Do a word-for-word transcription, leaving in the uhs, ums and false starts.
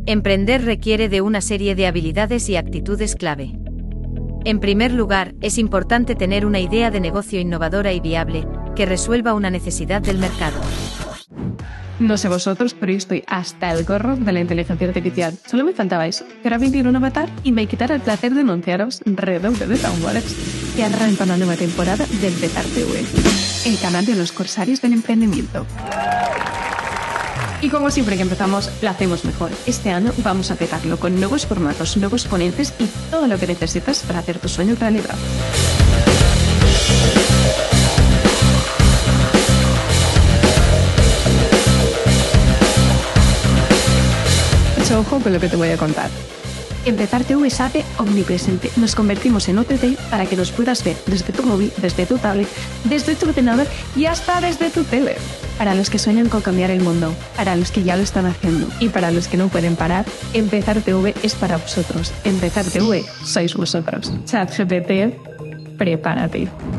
Emprender requiere de una serie de habilidades y actitudes clave. En primer lugar, es importante tener una idea de negocio innovadora y viable, que resuelva una necesidad del mercado. No sé vosotros, pero yo estoy hasta el gorro de la inteligencia artificial. Solo me faltaba eso, que ahora viniera un avatar y me quitara el placer de anunciaros redoble de tambores. Que arranca una nueva temporada de Empezar T V, el canal de los corsarios del emprendimiento. Y como siempre que empezamos, lo hacemos mejor. Este año vamos a petarlo con nuevos formatos, nuevos ponentes y todo lo que necesitas para hacer tu sueño realidad. Echa ojo con lo que te voy a contar. Empezar T V se hace omnipresente. Nos convertimos en O T T para que nos puedas ver desde tu móvil, desde tu tablet, desde tu ordenador y hasta desde tu tele. Para los que sueñan con cambiar el mundo, para los que ya lo están haciendo y para los que no pueden parar, Empezar T V es para vosotros. Empezar T V sois vosotros. ChatGPT, prepárate.